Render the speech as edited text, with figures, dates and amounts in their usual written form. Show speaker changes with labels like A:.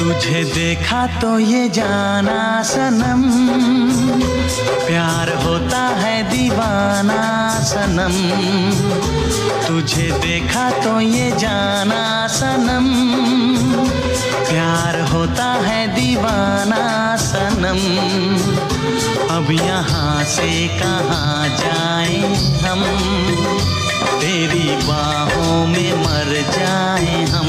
A: तुझे देखा तो ये जाना सनम, प्यार होता है दीवाना सनम। तुझे देखा तो ये जाना सनम, प्यार होता है दीवाना सनम। अब यहाँ से कहाँ जाएं हम, तेरी बाहों में मर जाएं हम।